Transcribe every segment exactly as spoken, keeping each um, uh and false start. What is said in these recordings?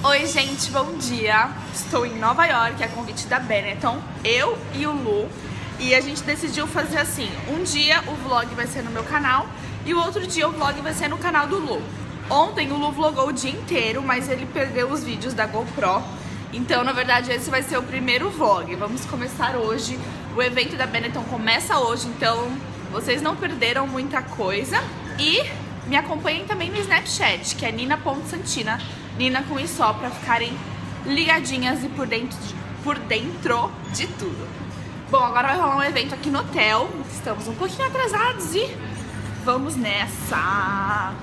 Oi gente, bom dia! Estou em Nova York, a convite da Benetton, eu e o Lu. E a gente decidiu fazer assim, um dia o vlog vai ser no meu canal e o outro dia o vlog vai ser no canal do Lu. Ontem o Lu vlogou o dia inteiro, mas ele perdeu os vídeos da GoPro. Então, na verdade, esse vai ser o primeiro vlog. Vamos começar hoje. O evento da Benetton começa hoje, então vocês não perderam muita coisa. E me acompanhem também no Snapchat, que é nina ponto santina, Nina com i só, pra ficarem ligadinhas e por dentro, de, por dentro de tudo. Bom, agora vai rolar um evento aqui no hotel. Estamos um pouquinho atrasados e vamos nessa!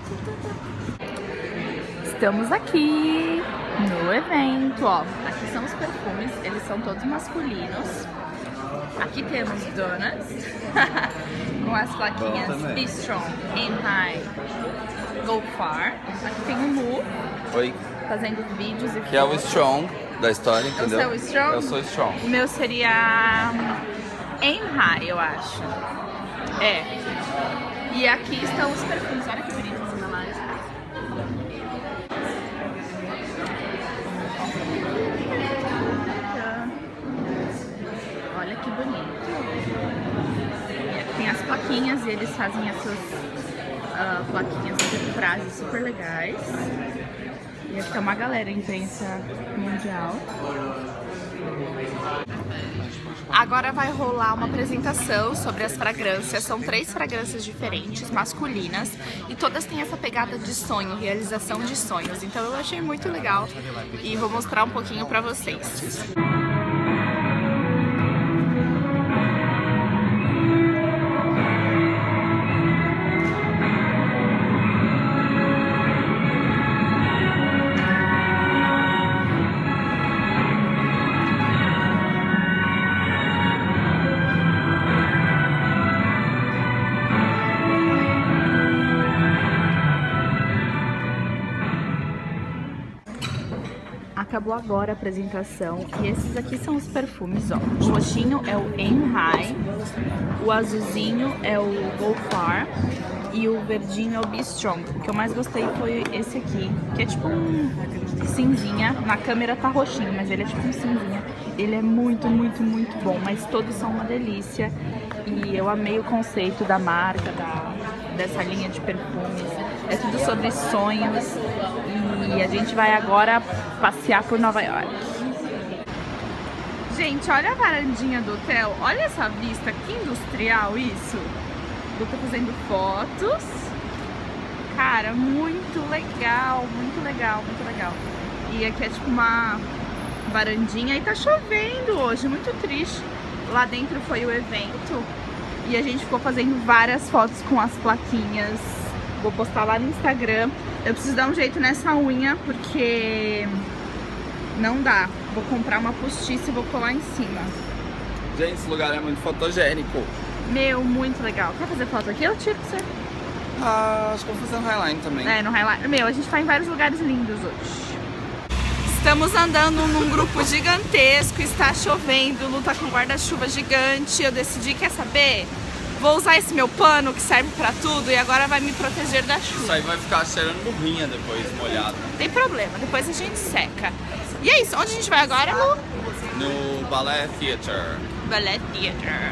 Estamos aqui no evento, ó. Aqui são os perfumes, eles são todos masculinos. Aqui temos donuts com as plaquinhas Be Strong, Aim High, Go Far. Aqui tem o Lu. Oi. Fazendo vídeos e que é o Strong da história, entendeu? Você é o Strong? Eu sou Strong. O meu seria Aim High, eu acho. É. E aqui estão os perfumes. Olha que bonito essa embalagem. Olha que bonito. E aqui tem as plaquinhas e eles fazem essas uh, plaquinhas de frases super legais. E aqui tá uma galera, imprensa mundial. Agora vai rolar uma apresentação sobre as fragrâncias. São três fragrâncias diferentes, masculinas, e todas têm essa pegada de sonho, realização de sonhos. Então eu achei muito legal e vou mostrar um pouquinho pra vocês. Acabou agora a apresentação e esses aqui são os perfumes, ó. O roxinho é o Aim High, o azulzinho é o Go Far e o verdinho é o Be Strong. O que eu mais gostei foi esse aqui, que é tipo um cinzinha. Na câmera tá roxinho, mas ele é tipo um cinzinha. Ele é muito, muito, muito bom, mas todos são uma delícia. E eu amei o conceito da marca, da, dessa linha de perfumes. É tudo sobre sonhos. E a gente vai agora passear por Nova York. Gente, olha a varandinha do hotel. Olha essa vista, que industrial isso. Eu tô fazendo fotos. Cara, muito legal, muito legal, muito legal. E aqui é tipo uma varandinha e tá chovendo hoje, muito triste. Lá dentro foi o evento e a gente ficou fazendo várias fotos com as plaquinhas. Vou postar lá no Instagram. Eu preciso dar um jeito nessa unha porque não dá. Vou comprar uma postiça e vou colar em cima. Gente, esse lugar é muito fotogênico. Meu, muito legal. Quer fazer foto aqui? Eu tiro pra você. Ah, acho que vou fazer um highline também. É, no highline. Meu, a gente tá em vários lugares lindos hoje. Estamos andando num grupo gigantesco, está chovendo, o Lu tá com um guarda-chuva gigante. Eu decidi, quer saber? Vou usar esse meu pano que serve pra tudo e agora vai me proteger da chuva. Isso aí vai ficar cheirando burrinha depois, molhado. Tem problema, depois a gente seca. E é isso, onde a gente vai agora, Lu? No Ballet Theatre. Ballet Theatre.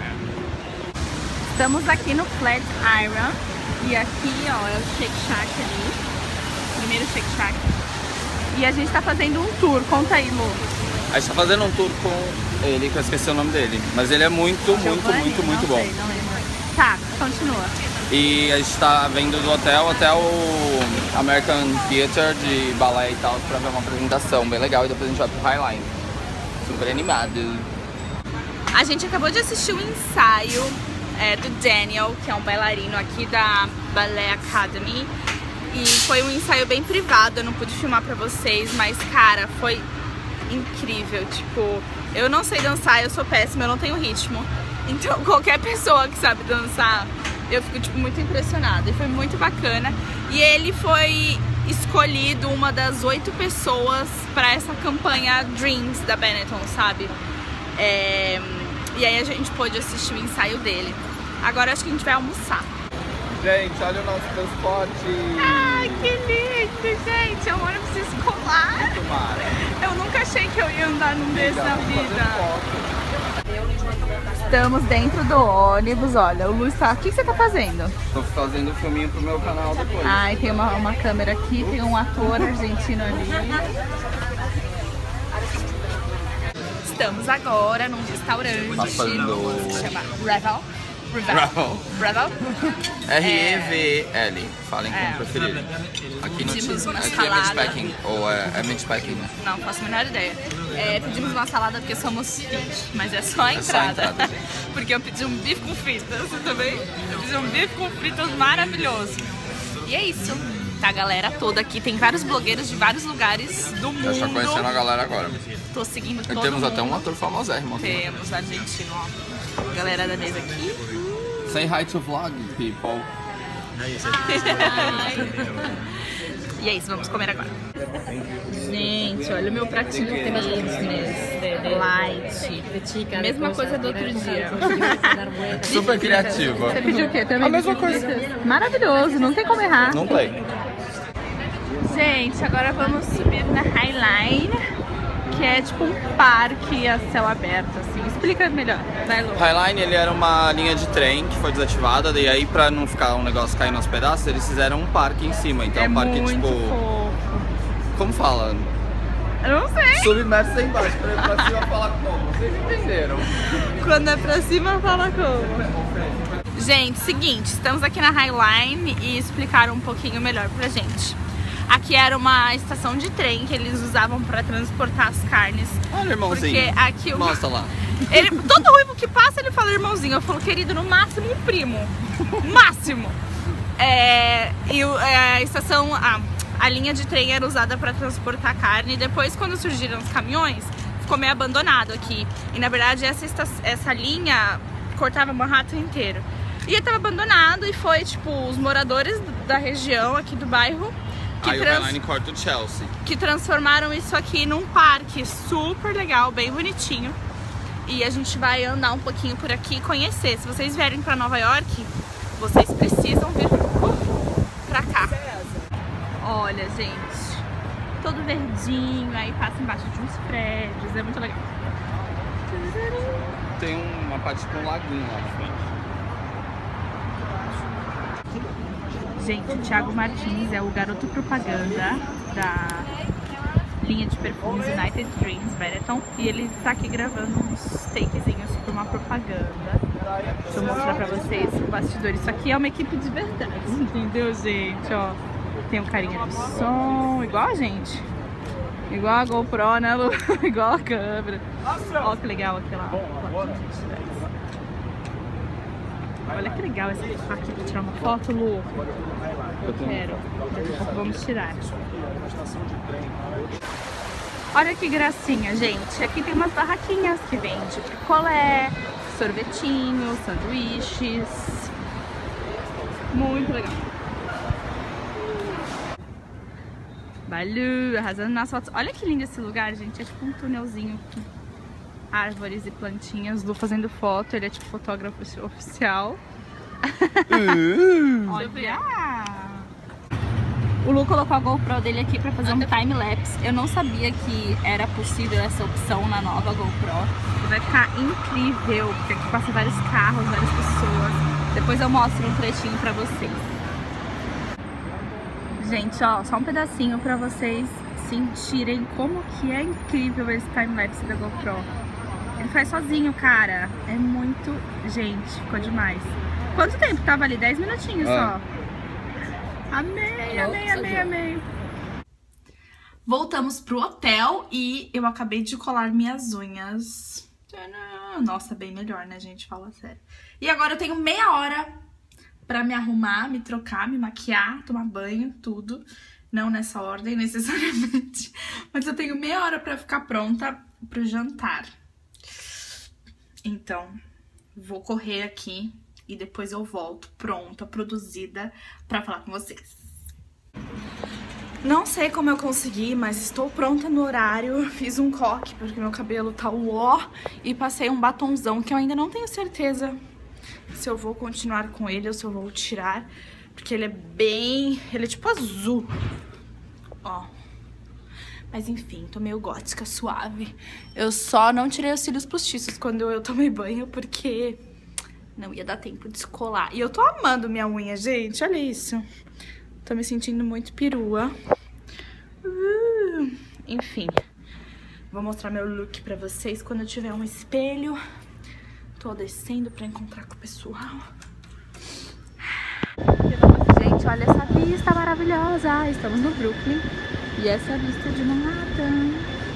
Estamos aqui no Flatiron e aqui, ó, é o Shake Shack ali. Primeiro Shake Shack. E a gente tá fazendo um tour, conta aí, Lu. A gente tá fazendo um tour com ele, que eu esqueci o nome dele. Mas ele é muito, muito, Giovanni? muito, muito não bom. Sei, não lembro. Tá, continua. E a gente tá vendo do hotel até o American Theatre de balé e tal, pra ver uma apresentação bem legal. E depois a gente vai pro Highline. Super animado. A gente acabou de assistir o ensaio é, do Daniel, que é um bailarino aqui da Ballet Academy. E foi um ensaio bem privado, eu não pude filmar pra vocês, mas cara, foi incrível. Tipo, eu não sei dançar, eu sou péssima, eu não tenho ritmo. Então qualquer pessoa que sabe dançar, eu fico tipo muito impressionada. E foi muito bacana. E ele foi escolhido uma das oito pessoas pra essa campanha Dreams da Benetton, sabe? É... E aí a gente pôde assistir o ensaio dele. Agora acho que a gente vai almoçar. Gente, olha o nosso transporte. Ai, que lindo, gente. É um ônibus escolar. mar. Eu nunca achei que eu ia andar num desses na vida. Estamos dentro do ônibus, olha, o Lu está... O que você tá fazendo? Tô fazendo um filminho pro meu canal depois. Ai, tem uma, uma câmera aqui, tem um ator argentino ali. Estamos agora num restaurante Passando. que se chama Revel. Revel. Revel. R E V L. Falem como É. preferirem. Aqui no Pedimos time. uma Aqui é salada. Midpacking. Ou é, é Midpacking, né? Não, faço a menor ideia. É, pedimos uma salada porque somos fit, mas é só a É só a entrada. entrada, gente. Porque eu pedi um bife com fritas, você também? Eu pedi um bife com fritas maravilhoso. E é isso. Tá a galera toda aqui, tem vários blogueiros de vários lugares do mundo. Já está conhecendo a galera agora. Tô seguindo E todo temos mundo. até um ator famosérrimo aqui. Temos argentino, ó. Galera da mesa aqui. Say hi to vlog, people. E é isso, vamos comer agora. Gente, olha o meu pratinho fitness, light. Mesma coisa do outro dia. Super criativa. Você pediu o quê também? A mesma coisa. Maravilhoso, não tem como errar. Não tem. Gente, agora vamos subir na Highline, que é tipo um parque a céu aberto, assim. Explica melhor, vai, Lu. Highline, ele era uma linha de trem que foi desativada, e aí pra não ficar um negócio caindo aos pedaços, eles fizeram um parque em cima. Então É um parque muito tipo... fofo. Como fala? Eu não sei. Submerso aí embaixo, pra, pra cima falar como. Vocês entenderam? Quando é pra cima, fala como. Gente, seguinte, estamos aqui na Highline e explicaram um pouquinho melhor pra gente. Aqui era uma estação de trem que eles usavam pra transportar as carnes. Olha, irmãozinho. Porque aqui o... Mostra lá. Ele, todo ruivo que passa, ele fala irmãozinho. Eu falo, querido, no máximo um primo. Máximo. É, e o- é, a estação, a, a linha de trem era usada para transportar carne. E depois, quando surgiram os caminhões, ficou meio abandonado aqui. E na verdade, essa, esta- essa linha cortava Manhattan inteiro. E estava abandonado e foi tipo os moradores da região aqui do bairro que, Aí o trans- Highline corta o Chelsea. que transformaram isso aqui num parque super legal, bem bonitinho. E a gente vai andar um pouquinho por aqui e conhecer. Se vocês vierem pra Nova York, vocês precisam vir uh, pra cá. Olha, gente, todo verdinho, aí passa embaixo de uns prédios, é muito legal. Tem uma parte com um laguinho lá na frente. Gente, o Thiago Martins é o garoto propaganda da linha de perfumes United Dreams Benetton, e ele tá aqui gravando uns takezinhos pra uma propaganda. Deixa eu mostrar pra vocês o bastidor. Isso aqui é uma equipe de verdade, entendeu, gente? Ó, tem um carinha de som, igual a gente. Igual a GoPro, né, Lu? Igual a câmera. Ó que legal aquela plaquinha de trás. Olha que legal essa aqui pra tirar uma foto, Lu. Eu quero. Daqui a pouco vamos tirar. Olha que gracinha, gente. Aqui tem umas barraquinhas que vendem picolé, sorvetinho, sanduíches. Muito legal. Balu, arrasando nas fotos. Olha que lindo esse lugar, gente. É tipo um túnelzinho com árvores e plantinhas. Lu fazendo foto. Ele é tipo fotógrafo oficial. Uh. Olha! O Lu colocou a GoPro dele aqui pra fazer um time-lapse. Eu não sabia que era possível essa opção na nova GoPro. E vai ficar incrível, porque aqui passa vários carros, várias pessoas. Depois eu mostro um trechinho pra vocês. Gente, ó, só um pedacinho pra vocês sentirem como que é incrível esse time-lapse da GoPro. Ele faz sozinho, cara. É muito... Gente, ficou demais. Quanto tempo tava ali? dez minutinhos Ah. só. Amei, amei, amei, amei. Voltamos pro hotel e eu acabei de colar minhas unhas. Tcharam! Nossa, bem melhor, né, gente? Fala sério. E agora eu tenho meia hora pra me arrumar, me trocar, me maquiar, tomar banho, tudo. Não nessa ordem, necessariamente. Mas eu tenho meia hora pra ficar pronta pro jantar. Então, vou correr aqui e depois eu volto pronta, produzida, pra falar com vocês. Não sei como eu consegui, mas estou pronta no horário. Fiz um coque porque meu cabelo tá uó e passei um batonzão que eu ainda não tenho certeza se eu vou continuar com ele ou se eu vou tirar, porque ele é bem... ele é tipo azul. Ó. Mas enfim, tô meio gótica, suave. Eu só não tirei os cílios postiços quando eu tomei banho, porque não ia dar tempo de descolar. E eu tô amando minha unha, gente, olha isso. Tô me sentindo muito perua. Uh, enfim, vou mostrar meu look pra vocês quando eu tiver um espelho. Tô descendo pra encontrar com o pessoal. Gente, olha essa vista maravilhosa. Estamos no Brooklyn. E essa é a vista de Manhattan.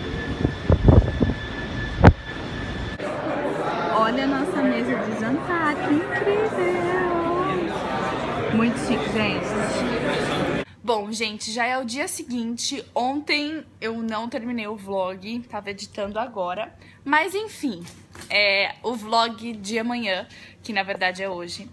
Olha a nossa mesa de jantar, que incrível! Muito chique, gente. Bom, gente, já é o dia seguinte. Ontem eu não terminei o vlog, tava editando agora. Mas enfim, é o vlog de amanhã, que na verdade é hoje.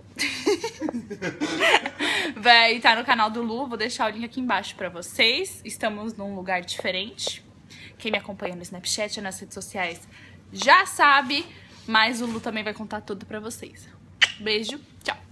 Vai estar no canal do Lu, vou deixar o link aqui embaixo pra vocês. Estamos num lugar diferente. Quem me acompanha no Snapchat e nas redes sociais já sabe, mas o Lu também vai contar tudo pra vocês. Beijo, tchau!